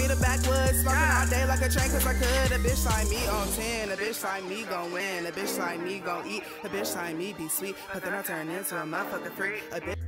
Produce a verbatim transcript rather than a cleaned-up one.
the backwoods, smoking all day like a train cause I could. A bitch like me on ten, a bitch like me gon' win, a bitch like me gon' eat, a bitch like me be sweet, but then I turn into a motherfucker freak. A bitch